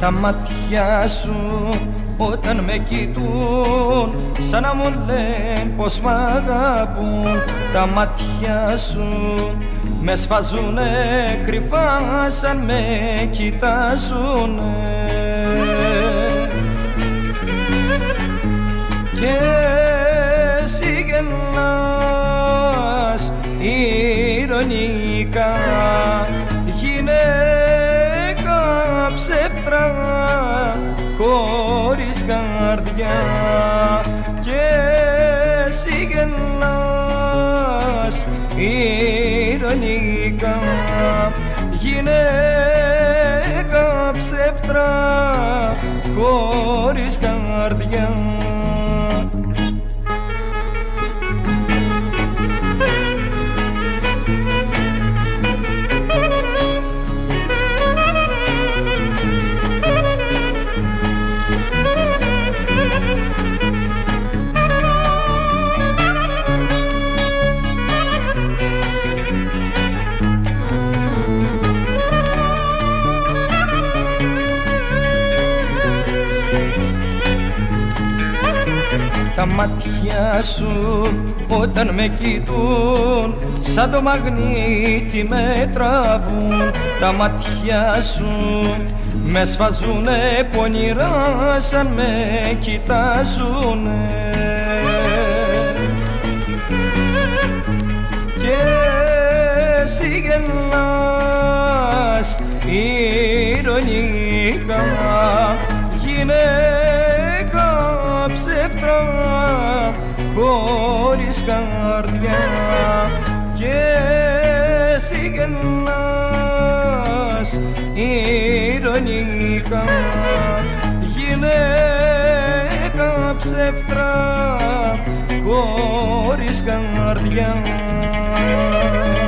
Τα μάτια σου όταν με κοιτούν σαν να μου λένε πως μ' αγαπούν. Τα μάτια σου με σφαζούνε κρυφά σαν με κοιτάζουνε. Και εσύ γελάς ειρωνικά, γυναίκα ψεύτρα χωρίς καρδιά. Και εσύ γελάς ειρωνικά, γυναίκα ψεύτρα χωρίς καρδιά. Τα μάτια σου όταν με κοιτούν σαν το μαγνήτη με τραβούν. Τα μάτια σου με σφαζούνε πονηρά σαν με κοιτάζουνε. Και εσύ γελάς ειρωνικά, γυναίκα ψεύτρα χωρίς καρδιά. Και εσύ γελάς ειρωνικά, γυναίκα ψεύτρα χωρίς καρδιά.